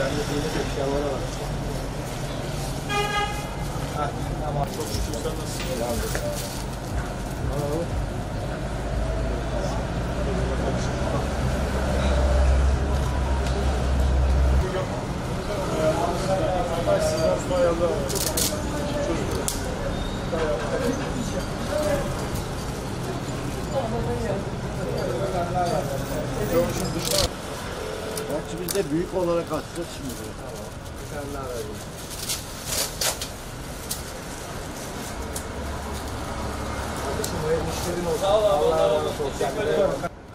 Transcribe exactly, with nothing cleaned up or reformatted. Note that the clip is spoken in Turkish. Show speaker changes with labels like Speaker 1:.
Speaker 1: Sende diyecek eşyalara bak. Heh, tamam. Çok şükür sen nasılsın?
Speaker 2: Gerçi biz de büyük olarak atacağız şimdi.
Speaker 1: Tamam. Bir tane daha vereyim. Kardeşim, hayırlı işlerin olsun.
Speaker 3: Sağ ol abi.
Speaker 1: Allah razı olsun.